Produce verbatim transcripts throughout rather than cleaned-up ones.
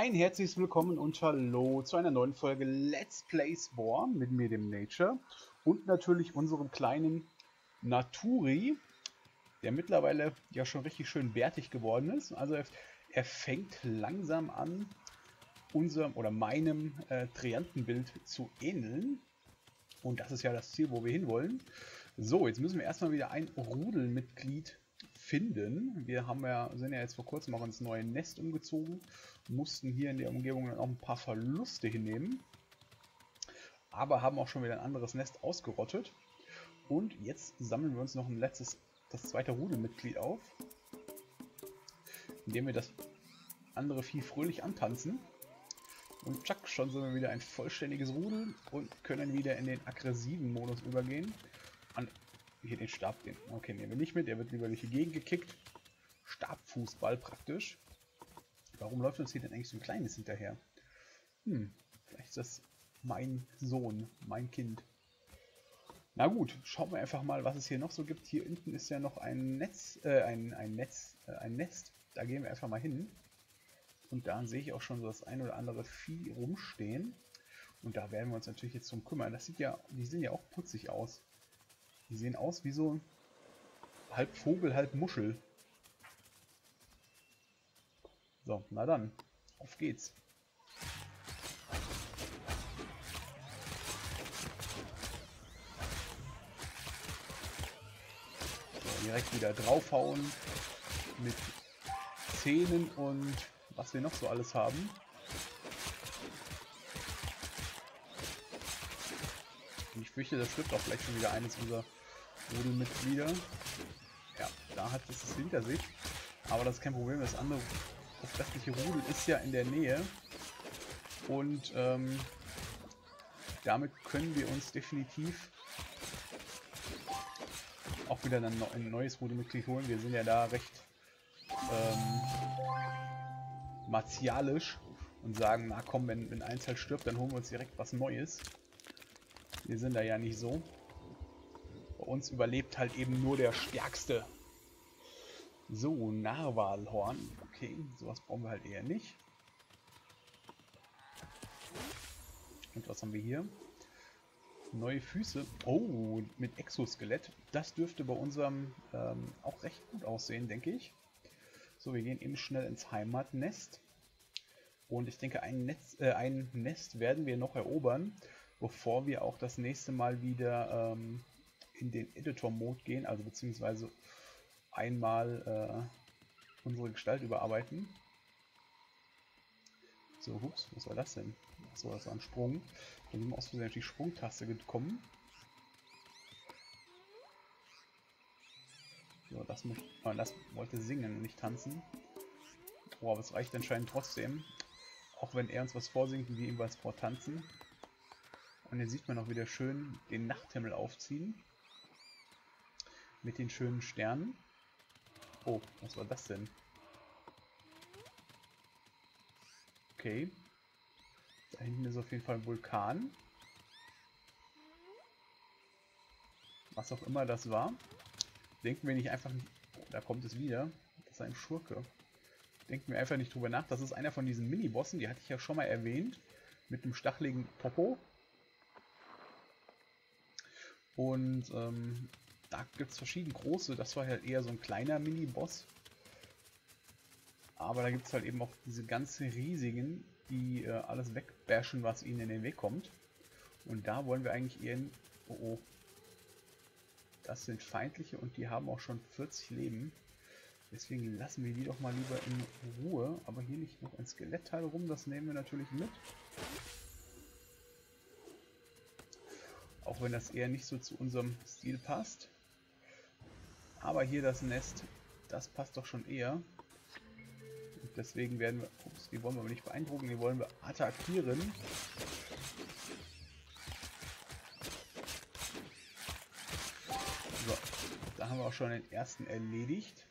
Ein herzliches Willkommen und Hallo zu einer neuen Folge Let's Play Spore mit mir, dem Nature, und natürlich unserem kleinen Naturi, der mittlerweile ja schon richtig schön bärtig geworden ist. Also er, er fängt langsam an, unserem oder meinem äh, Triantenbild zu ähneln. Und das ist ja das Ziel, wo wir hinwollen. So, jetzt müssen wir erstmal wieder ein Rudelmitglied finden. Wir haben ja, sind ja jetzt vor kurzem auch ins neue Nest umgezogen, mussten hier in der Umgebung dann auch ein paar Verluste hinnehmen, aber haben auch schon wieder ein anderes Nest ausgerottet. Und jetzt sammeln wir uns noch ein letztes, das zweite Rudelmitglied auf, indem wir das andere Vieh fröhlich antanzen. Und tschack, schon sind wir wieder ein vollständiges Rudel und können wieder in den aggressiven Modus übergehen. Und hier den Stab, den okay, nehmen wir nicht mit, der wird lieber durch die Gegend gekickt. Stabfußball praktisch. Warum läuft uns hier denn eigentlich so ein kleines hinterher? Hm, vielleicht ist das mein Sohn, mein Kind. Na gut, schauen wir einfach mal, was es hier noch so gibt. Hier hinten ist ja noch ein Netz, äh, ein, ein Netz, äh, ein Nest. Da gehen wir einfach mal hin. Und da sehe ich auch schon so das ein oder andere Vieh rumstehen. Und da werden wir uns natürlich jetzt drum kümmern. Das sieht ja, die sehen ja auch putzig aus. Die sehen aus wie so halb Vogel, halb Muschel. So, na dann, auf geht's. So, direkt wieder draufhauen mit Zähnen und was wir noch so alles haben. Und ich fürchte, das stirbt auch vielleicht schon wieder eines unserer Rudelmitglieder. Ja, da hat es es hinter sich. Aber das ist kein Problem. Das andere, das restliche Rudel ist ja in der Nähe. Und ähm, damit können wir uns definitiv auch wieder ein, ein neues Rudelmitglied holen. Wir sind ja da recht ähm, martialisch und sagen, na komm, wenn, wenn eins halt stirbt, dann holen wir uns direkt was Neues. Wir sind da ja nicht so. Bei uns überlebt halt eben nur der Stärkste. So, Narwalhorn. Okay, sowas brauchen wir halt eher nicht. Und was haben wir hier? Neue Füße. Oh, mit Exoskelett. Das dürfte bei unserem ähm, auch recht gut aussehen, denke ich. So, wir gehen eben schnell ins Heimatnest. Und ich denke, ein, Netz, äh, ein Nest werden wir noch erobern, bevor wir auch das nächste Mal wieder ähm, in den Editor-Mode gehen, also beziehungsweise einmal äh, unsere Gestalt überarbeiten. So, hups, was war das denn? Achso, das war ein Sprung. Da sind wir aus Versehen auf die Sprungtaste gekommen. So, das, muss, äh, das wollte singen und nicht tanzen. Oh, aber es reicht anscheinend trotzdem. Auch wenn er uns was vorsingt und wir ihm was vortanzen. Und hier sieht man auch wieder schön den Nachthimmel aufziehen. Mit den schönen Sternen. Oh, was war das denn? Okay. Da hinten ist auf jeden Fall ein Vulkan. Was auch immer das war. Denken wir nicht einfach... Oh, da kommt es wieder. Das ist ein Schurke. Denken wir einfach nicht drüber nach. Das ist einer von diesen Mini-Bossen. Die hatte ich ja schon mal erwähnt. Mit einem stacheligen Popo. Und ähm, da gibt es verschiedene große, das war halt eher so ein kleiner Mini-Boss. Aber da gibt es halt eben auch diese ganz riesigen, die äh, alles wegbashen, was ihnen in den Weg kommt. Und da wollen wir eigentlich eher... Oh, oh. Das sind feindliche und die haben auch schon vierzig Leben. Deswegen lassen wir die doch mal lieber in Ruhe. Aber hier liegt noch ein Skelettteil rum, das nehmen wir natürlich mit. Auch wenn das eher nicht so zu unserem Stil passt. Aber hier das Nest, das passt doch schon eher. Und deswegen werden wir... Ups, die wollen wir aber nicht beeindrucken, die wollen wir attackieren. So, da haben wir auch schon den ersten erledigt.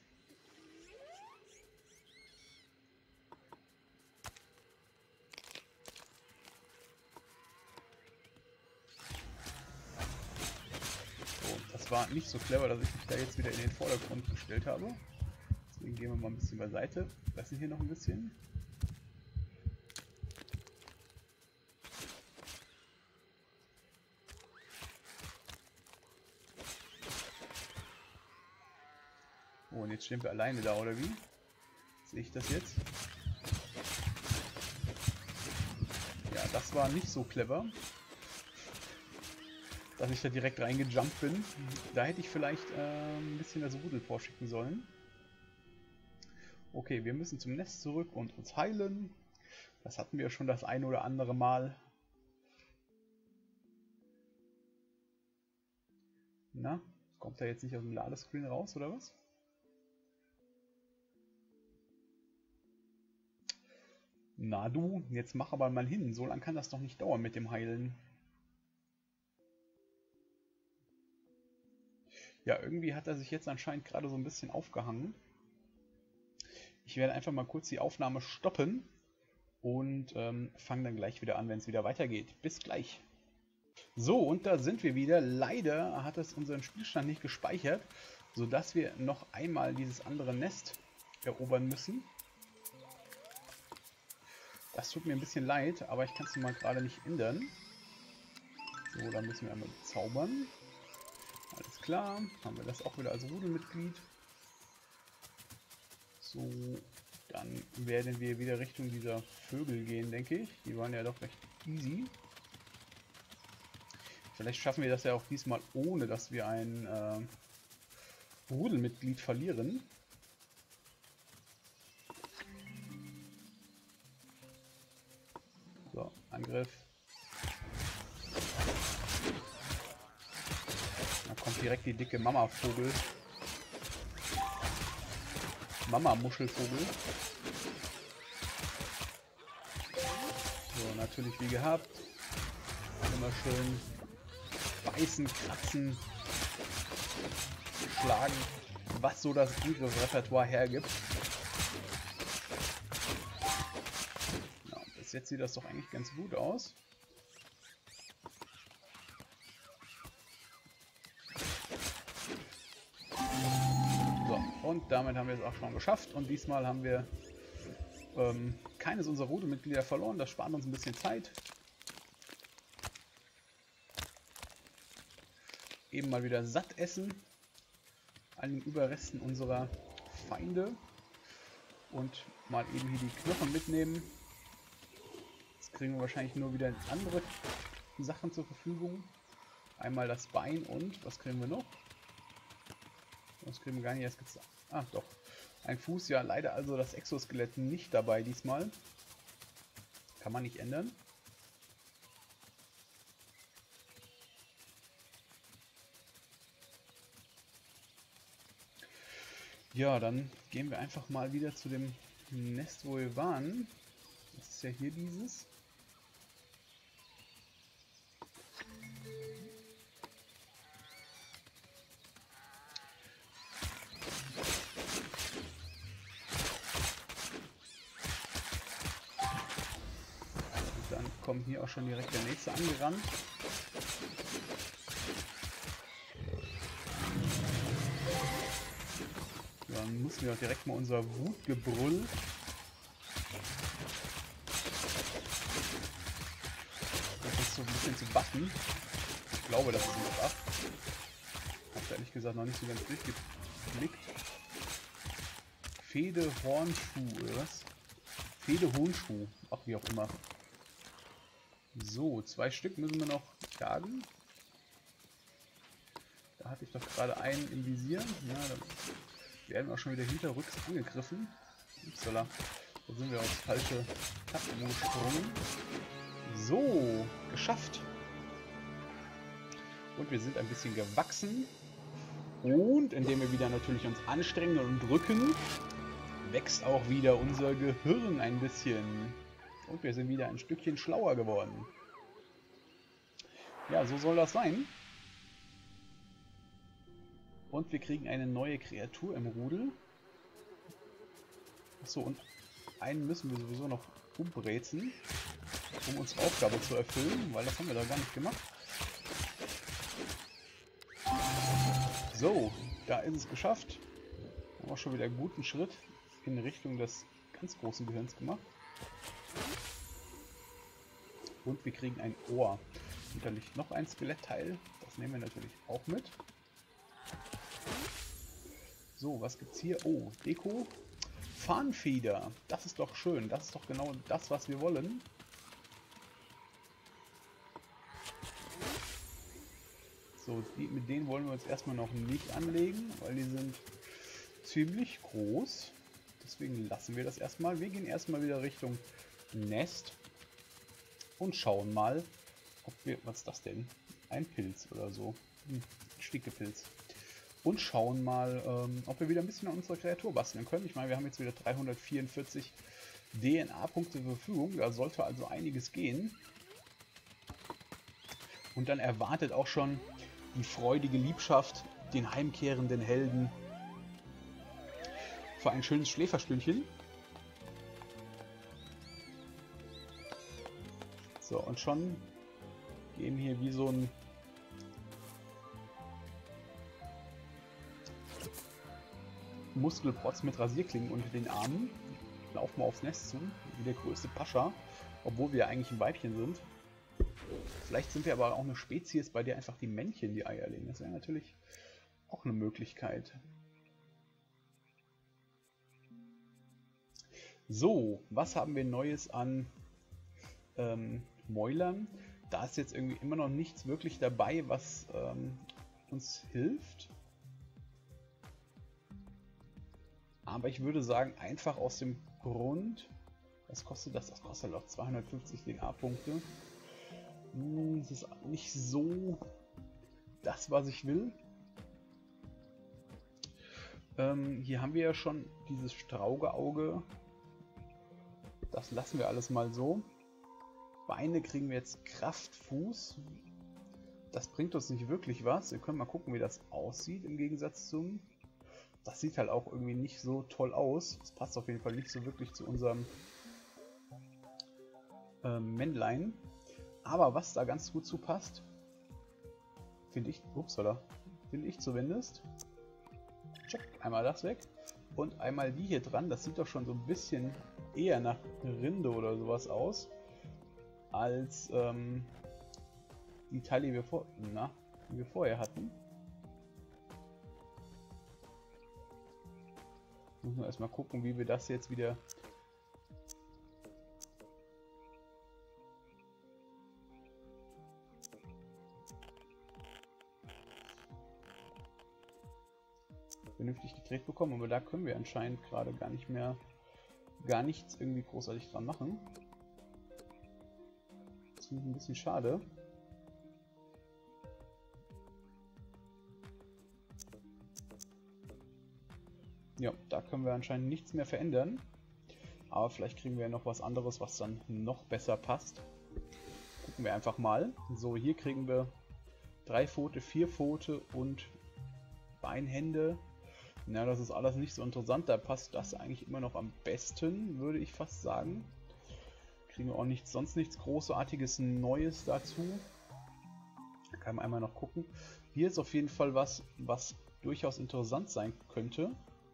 Das war nicht so clever, dass ich mich da jetzt wieder in den Vordergrund gestellt habe. Deswegen gehen wir mal ein bisschen beiseite. Lassen hier noch ein bisschen. Oh, und jetzt stehen wir alleine da, oder wie? Sehe ich das jetzt? Ja, das war nicht so clever, dass ich da direkt reingejumpt bin. Da hätte ich vielleicht äh, ein bisschen das Rudel vorschicken sollen. Okay, wir müssen zum Nest zurück und uns heilen. Das hatten wir schon das ein oder andere Mal. Na, kommt er jetzt nicht aus dem Ladescreen raus, oder was? Na du, jetzt mach aber mal hin. So lange kann das doch nicht dauern mit dem Heilen. Ja, irgendwie hat er sich jetzt anscheinend gerade so ein bisschen aufgehangen. Ich werde einfach mal kurz die Aufnahme stoppen und ähm, fange dann gleich wieder an, wenn es wieder weitergeht. Bis gleich. So, und da sind wir wieder. Leider hat es unseren Spielstand nicht gespeichert, sodass wir noch einmal dieses andere Nest erobern müssen. Das tut mir ein bisschen leid, aber ich kann es mal gerade nicht ändern. So, dann müssen wir einmal zaubern. Alles klar, haben wir das auch wieder als Rudelmitglied. So, dann werden wir wieder Richtung dieser Vögel gehen, denke ich. Die waren ja doch recht easy. Vielleicht schaffen wir das ja auch diesmal, ohne dass wir ein äh, Rudelmitglied verlieren. So, Angriff. Da kommt direkt die dicke Mama-Vogel. Mama-Muschelvogel. So, natürlich wie gehabt. Immer schön beißen, kratzen, schlagen, was so das Angriffsrepertoire hergibt. Ja, bis jetzt sieht das doch eigentlich ganz gut aus. So, und damit haben wir es auch schon geschafft. Und diesmal haben wir ähm, keines unserer Rudelmitglieder verloren. Das spart uns ein bisschen Zeit. Eben mal wieder satt essen an den Überresten unserer Feinde und mal eben hier die Knochen mitnehmen. Jetzt kriegen wir wahrscheinlich nur wieder andere Sachen zur Verfügung. Einmal das Bein und was kriegen wir noch? Das kriegen wir gar nicht erst gezeigt. Ah, doch. Ein Fuß, ja, leider also das Exoskelett nicht dabei diesmal. Kann man nicht ändern. Ja, dann gehen wir einfach mal wieder zu dem Nest, wo wir waren. Das ist ja hier dieses. Und dann kommt hier auch schon direkt der nächste angerannt. Dann müssen wir auch direkt mal unser Wutgebrüll das ist so ein bisschen zu buffen. Ich glaube, das ist ein Buff. Ich habe ehrlich gesagt noch nicht so ganz durchgeblickt. Fehde Hornschuh oder was? Fehde Honschuh, ach wie auch immer. So, zwei Stück müssen wir noch jagen. Da hatte ich doch gerade einen im Visier. Ja, dann werden wir auch schon wieder hinterrücks angegriffen. Upsala, da sind wir aufs falsche Tasten gesprungen. So, geschafft. Und wir sind ein bisschen gewachsen. Und indem wir wieder natürlich uns anstrengen und drücken, wächst auch wieder unser Gehirn ein bisschen. Und wir sind wieder ein Stückchen schlauer geworden. Ja, so soll das sein. Und wir kriegen eine neue Kreatur im Rudel. Achso, und einen müssen wir sowieso noch umbrezen, um unsere Aufgabe zu erfüllen, weil das haben wir da gar nicht gemacht. So, da ist es geschafft. Haben wir schon wieder einen guten Schritt in Richtung des ganz großen Gehirns gemacht. Und wir kriegen ein Ohr. Und da liegt noch ein Skelettteil. Das nehmen wir natürlich auch mit. So, was gibt's hier? Oh, Deko. Fahnenfeder. Das ist doch schön. Das ist doch genau das, was wir wollen. So, die, mit denen wollen wir uns erstmal noch nicht anlegen, weil die sind ziemlich groß. Deswegen lassen wir das erstmal. Wir gehen erstmal wieder Richtung Nest und schauen mal, ob wir... Was ist das denn? Ein Pilz oder so. Hm, Stickepilz. Und schauen mal, ähm, ob wir wieder ein bisschen an unserer Kreatur basteln können. Ich meine, wir haben jetzt wieder dreihundertvierundvierzig D N A-Punkte zur Verfügung. Da sollte also einiges gehen. Und dann erwartet auch schon die freudige Liebschaft den heimkehrenden Helden für ein schönes Schläferstündchen. So, und schon gehen hier wie so ein Muskelprotz mit Rasierklingen unter den Armen. Laufen wir aufs Nest zu, wie der größte Pascha, obwohl wir eigentlich ein Weibchen sind. Vielleicht sind wir aber auch eine Spezies, bei der einfach die Männchen die Eier legen. Das wäre natürlich auch eine Möglichkeit. So, was haben wir Neues an ähm, Mäulern? Da ist jetzt irgendwie immer noch nichts wirklich dabei, was ähm, uns hilft. Aber ich würde sagen, einfach aus dem Grund, was kostet das? Das kostet auch zweihundertfünfzig D N A-Punkte. Hm, das ist nicht so das, was ich will. Ähm, hier haben wir ja schon dieses Straugeauge. Das lassen wir alles mal so. Beine kriegen wir jetzt Kraftfuß. Das bringt uns nicht wirklich was. Wir können mal gucken, wie das aussieht im Gegensatz zum... Das sieht halt auch irgendwie nicht so toll aus. Das passt auf jeden Fall nicht so wirklich zu unserem äh, Männlein. Aber was da ganz gut zu passt, finde ich, upsala, finde ich zumindest. Check, einmal das weg. Und einmal die hier dran. Das sieht doch schon so ein bisschen eher nach Rinde oder sowas aus, als ähm, die Teile, die wir, vor na, die wir vorher hatten. Müssen wir erstmal gucken, wie wir das jetzt wieder vernünftig gedreht bekommen, aber da können wir anscheinend gerade gar nicht mehr gar nichts irgendwie großartig dran machen. Das finde ich ein bisschen schade. Ja, da können wir anscheinend nichts mehr verändern. Aber vielleicht kriegen wir noch was anderes, was dann noch besser passt. Gucken wir einfach mal. So, hier kriegen wir drei Pfote, vier Pfote und Beinhände. Na, das ist alles nicht so interessant. Da passt das eigentlich immer noch am besten, würde ich fast sagen. Kriegen wir auch nichts, sonst nichts Großartiges Neues dazu. Da kann man einmal noch gucken. Hier ist auf jeden Fall was, was durchaus interessant sein könnte.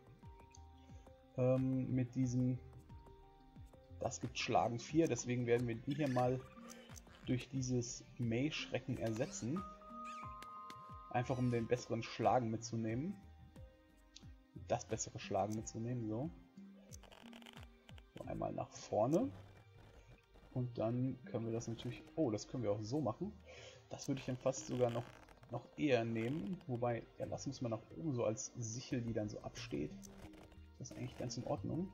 Ähm, mit diesem, das gibt Schlagen vier, deswegen werden wir die hier mal durch dieses Mei-Schrecken ersetzen. Einfach um den besseren Schlagen mitzunehmen. Das bessere Schlagen mitzunehmen, so. So, einmal nach vorne. Und dann können wir das natürlich, oh, das können wir auch so machen. Das würde ich dann fast sogar noch, noch eher nehmen. Wobei, ja, lass uns mal nach oben so als Sichel, die dann so absteht. Das ist eigentlich ganz in Ordnung.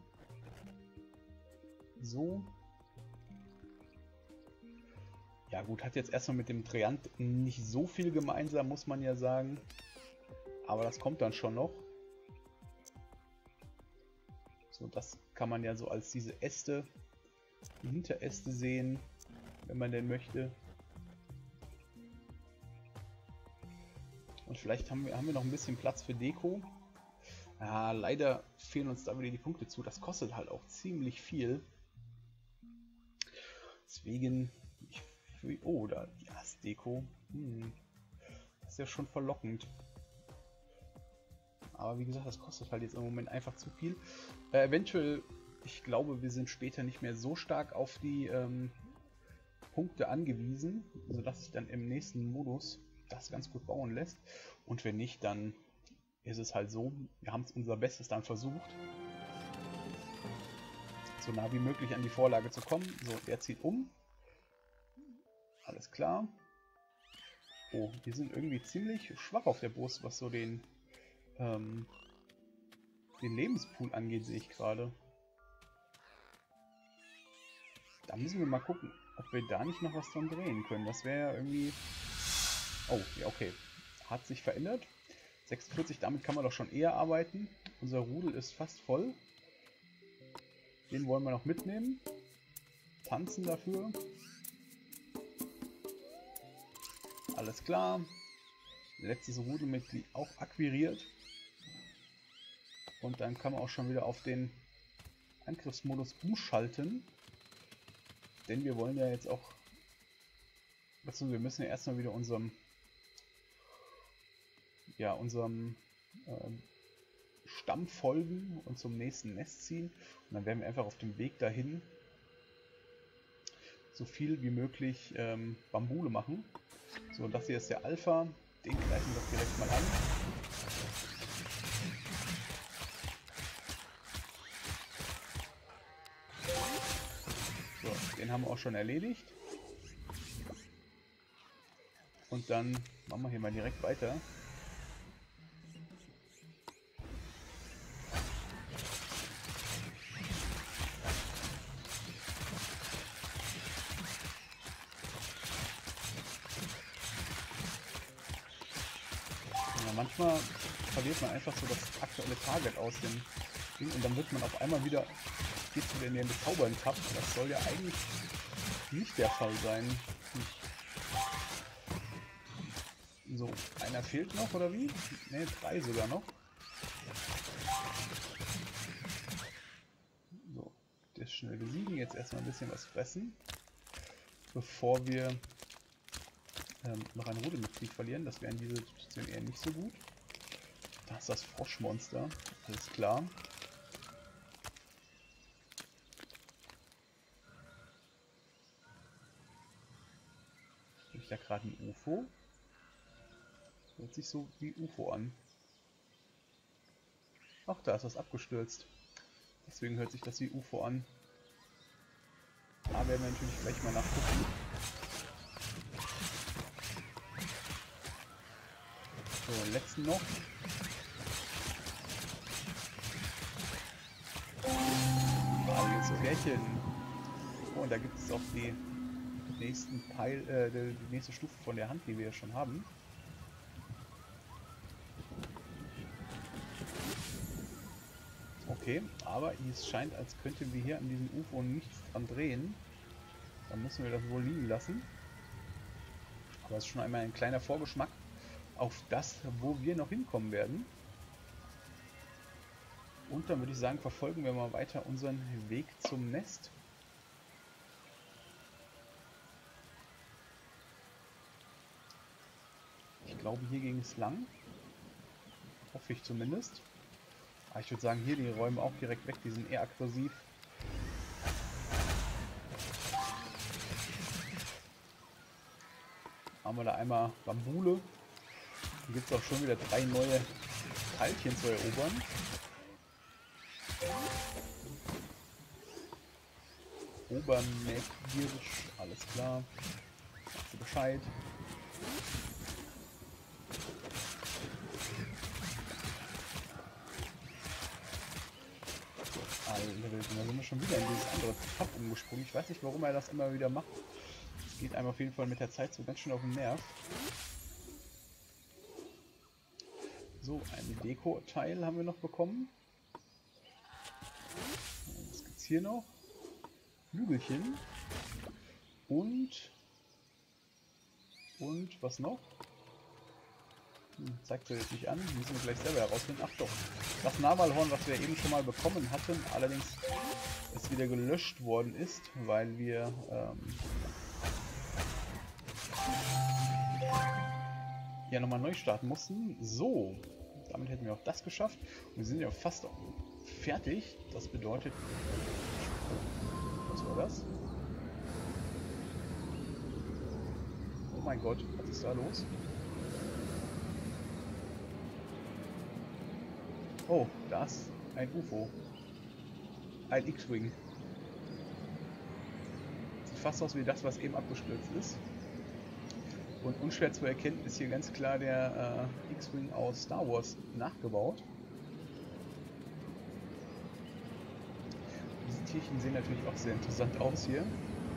So. Ja gut, hat jetzt erstmal mit dem Treant nicht so viel gemeinsam, muss man ja sagen. Aber das kommt dann schon noch. So, das kann man ja so als diese Äste, die Hinteräste sehen, wenn man denn möchte. Und vielleicht haben wir, haben wir noch ein bisschen Platz für Deko. Ja, leider fehlen uns da wieder die Punkte zu. Das kostet halt auch ziemlich viel. Deswegen, ich, oh, da die Astdeko. Hm, das ist ja schon verlockend. Aber wie gesagt, das kostet halt jetzt im Moment einfach zu viel. Äh, eventuell, ich glaube, wir sind später nicht mehr so stark auf die ähm, Punkte angewiesen, sodass sich dann im nächsten Modus das ganz gut bauen lässt. Und wenn nicht, dann ist es halt so, wir haben es unser Bestes dann versucht, so nah wie möglich an die Vorlage zu kommen. So, der zieht um. Alles klar. Oh, wir sind irgendwie ziemlich schwach auf der Brust, was so den, ähm, den Lebenspool angeht, sehe ich gerade. Da müssen wir mal gucken, ob wir da nicht noch was dran drehen können. Das wäre ja irgendwie... Oh, ja, okay. Hat sich verändert. sechsundvierzig, damit kann man doch schon eher arbeiten. Unser Rudel ist fast voll. Den wollen wir noch mitnehmen. Tanzen dafür. Alles klar. Letztes Rudelmitglied auch akquiriert. Und dann kann man auch schon wieder auf den Angriffsmodus umschalten. Denn wir wollen ja jetzt auch... Also wir müssen ja erstmal wieder unserem... Ja, unserem ähm, Stamm folgen und zum nächsten Nest ziehen. Und dann werden wir einfach auf dem Weg dahin so viel wie möglich ähm, Bambule machen. So, das hier ist der Alpha. Den greifen wir doch direkt mal an. So, den haben wir auch schon erledigt. Und dann machen wir hier mal direkt weiter. Manchmal verliert man einfach so das aktuelle Target aus dem Ding und dann wird man auf einmal wieder, geht wieder in den Bezaubern-Tab. Das soll ja eigentlich nicht der Fall sein. So, einer fehlt noch, oder wie? Ne, drei sogar noch. So, der ist schnell besiegen. Jetzt erstmal ein bisschen was fressen, bevor wir ähm, noch ein Rudelmitglied verlieren. Das wäre in dieser Situation eher nicht so gut. Da ist das Froschmonster. Alles klar. Habe ich da gerade ein U F O? Hört sich so wie U F O an. Ach, da ist was abgestürzt. Deswegen hört sich das wie U F O an. Da werden wir natürlich gleich mal nachgucken. So, letzten noch. Ah, jetzt so Bärchen. Oh, und da gibt es auch die nächsten Teil, äh, die nächste Stufe von der Hand, die wir ja schon haben. Okay, aber es scheint, als könnten wir hier an diesem U F O nichts dran drehen. Dann müssen wir das wohl liegen lassen. Aber es ist schon einmal ein kleiner Vorgeschmack auf das, wo wir noch hinkommen werden. Und dann würde ich sagen, verfolgen wir mal weiter unseren Weg zum Nest. Ich glaube, hier ging es lang. Hoffe ich zumindest. Aber ich würde sagen, hier die Räume auch direkt weg, die sind eher aggressiv. Haben wir da einmal Bambule. Hier gibt es auch schon wieder drei neue Teilchen zu erobern. Obermäckgirsch, alles klar. Sagst du Bescheid. Alter, da sind wir schon wieder in dieses andere Tab umgesprungen. Ich weiß nicht, warum er das immer wieder macht. Es geht einem auf jeden Fall mit der Zeit so ganz schön auf den Nerv. So, ein Deko-Teil haben wir noch bekommen. Was gibt es hier noch? Flügelchen. Und... Und was noch? Hm, zeigt er jetzt nicht an. Müssen wir gleich selber herausfinden. Ach doch. Das Navalhorn, was wir eben schon mal bekommen hatten, allerdings es wieder gelöscht worden ist, weil wir... Ähm, ja, nochmal neu starten mussten. So, damit hätten wir auch das geschafft. Und wir sind ja fast fertig. Das bedeutet... Was war das? Oh mein Gott, was ist da los? Oh, da ist ein U F O. Ein X-Wing. Sieht fast aus wie das, was eben abgestürzt ist. Und unschwer zu erkennen ist hier ganz klar der äh, X-Wing aus Star Wars nachgebaut. Diese Tierchen sehen natürlich auch sehr interessant aus hier.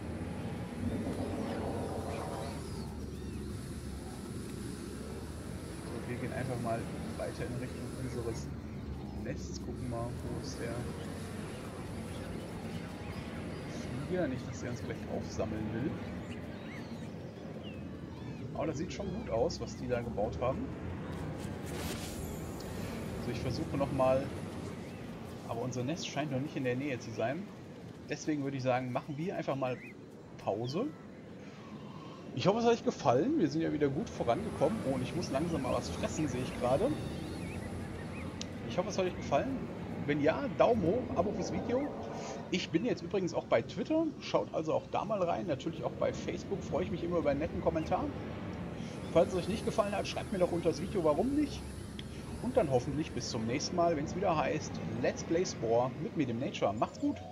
So, wir gehen einfach mal weiter in Richtung unseres Nests. Gucken mal, wo ist der Flieger. Nicht, dass er uns gleich aufsammeln will. Aber das sieht schon gut aus, was die da gebaut haben. Also ich versuche nochmal, aber unser Nest scheint noch nicht in der Nähe zu sein. Deswegen würde ich sagen, machen wir einfach mal Pause. Ich hoffe, es hat euch gefallen. Wir sind ja wieder gut vorangekommen. Oh, und ich muss langsam mal was fressen, sehe ich gerade. Ich hoffe, es hat euch gefallen. Wenn ja, Daumen hoch, Abo fürs Video. Ich bin jetzt übrigens auch bei Twitter. Schaut also auch da mal rein. Natürlich auch bei Facebook. Freue ich mich immer über einen netten Kommentar. Falls es euch nicht gefallen hat, schreibt mir doch unter das Video, warum nicht. Und dann hoffentlich bis zum nächsten Mal, wenn es wieder heißt Let's Play Spore mit mir, dem Nature. Macht's gut!